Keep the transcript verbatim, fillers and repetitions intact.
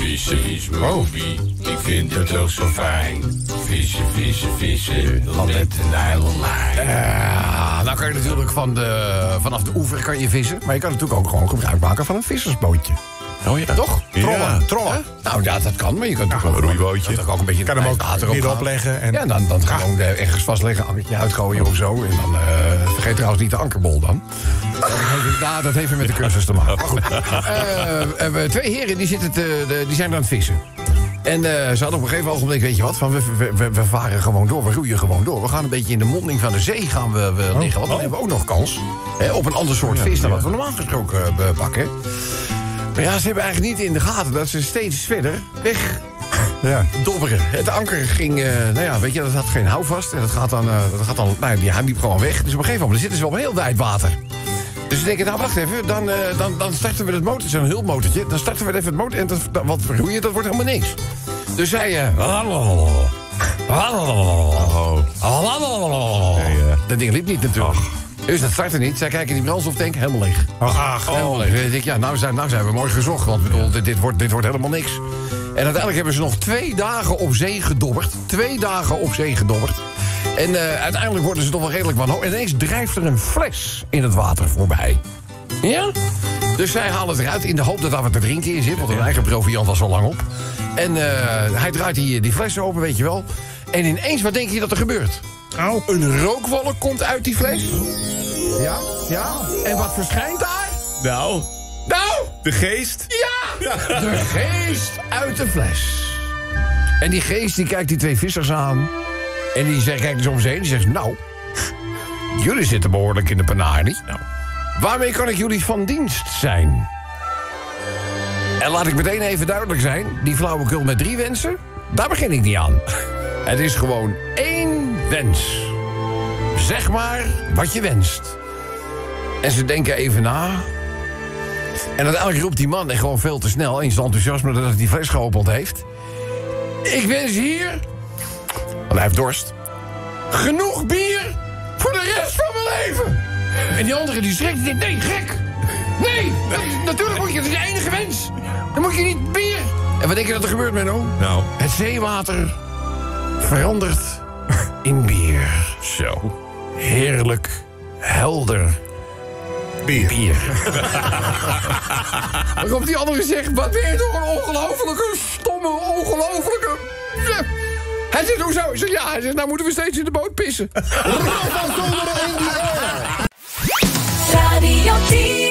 Vissen is mijn hobby, ik vind het ook zo fijn. Vissen, vissen, vissen, met de nylonlijn. Uh, nou kan je natuurlijk van de, vanaf de oever kan je vissen. Maar je kan natuurlijk ook gewoon gebruik maken van een vissersbootje. Oh ja. Toch? Trollen. Ja. Trollen. Nou ja, dat kan. Maar je kunt Ja, ook een roeibootje. ook een beetje Kan hem ook water weer opgaan. opleggen. En... Ja, dan, dan gewoon uh, ergens vastleggen, ankertje uitgooien of zo. En dan uh, vergeet trouwens niet de ankerbol dan. Dat heeft, nou, dat heeft weer met de cursus te maken. Maar goed. Uh, uh, twee heren die, zitten te, de, die zijn aan het vissen. En uh, ze hadden op een gegeven ogenblik, weet je wat, van we, we, we, we varen gewoon door, we roeien gewoon door. We gaan een beetje in de monding van de zee gaan we, we liggen. Want dan hebben we ook nog kans hè, op een ander soort vis dan wat we normaal gesproken uh, pakken. Maar ja, ze hebben eigenlijk niet in de gaten dat ze steeds verder weg ja. dobberen. Het anker ging, uh, nou ja, weet je, dat had geen houvast. En dat gaat dan, uh, dat gaat dan nou, die hij liep gewoon weg. Dus op een gegeven moment zitten ze wel op heel wijd water. Dus ze denken, nou wacht even, dan, uh, dan, dan starten we het motor, zo'n hulpmotortje. Dan starten we even het motor en dat, dat, wat roeien, dat wordt helemaal niks. Dus zij... Uh, oh. Dat ding liep niet natuurlijk. Ach. Dus dat startte niet. Zij kijken in die brandstoftank, helemaal leeg. Ach, oh. Helemaal leeg. Dan denk ik, ja, nou zijn, nou zijn we mooi gezocht. Want bedoel, dit, dit, wordt, dit wordt helemaal niks. En uiteindelijk hebben ze nog twee dagen op zee gedobberd. Twee dagen op zee gedobberd. En uh, uiteindelijk worden ze toch wel redelijk wanhopig. En ineens drijft er een fles in het water voorbij. Ja? Dus zij halen het eruit in de hoop dat daar wat te drinken in zit. Want hun eigen proviant was al lang op. En uh, hij draait die, die fles open, weet je wel. En ineens, wat denk je dat er gebeurt? Au. Een rookwolk komt uit die fles. Ja, ja. En wat verschijnt daar? Nou, Nou! de geest. Ja! De geest uit de fles. En die geest die kijkt die twee vissers aan. En die zegt, kijkt dus om zich heen. Die zegt, nou, jullie zitten behoorlijk in de panarie. Nou, waarmee kan ik jullie van dienst zijn? En laat ik meteen even duidelijk zijn. Die flauwekul met drie wensen, daar begin ik niet aan. Het is gewoon één wens. Zeg maar wat je wenst. En ze denken even na. En uiteindelijk roept die man, en gewoon veel te snel, in zijn enthousiasme dat hij die fles geopend heeft. Ik wens hier, want hij heeft dorst, genoeg bier voor de rest van mijn leven. En die andere die schrikt en denkt, nee, gek. Nee, dat, natuurlijk moet je, dat is je enige wens. Dan moet je niet bier. En wat denk je dat er gebeurt, Menno? Nou. Het zeewater verandert in bier. Zo. Heerlijk, helder bier. bier. Dan komt die andere zegt, wat ben je toch een ongelofelijke, stomme, ongelofelijke... Hij zegt, hoezo? Ik zeg, ja, hij zegt, nou moeten we steeds in de boot pissen. Radio tien.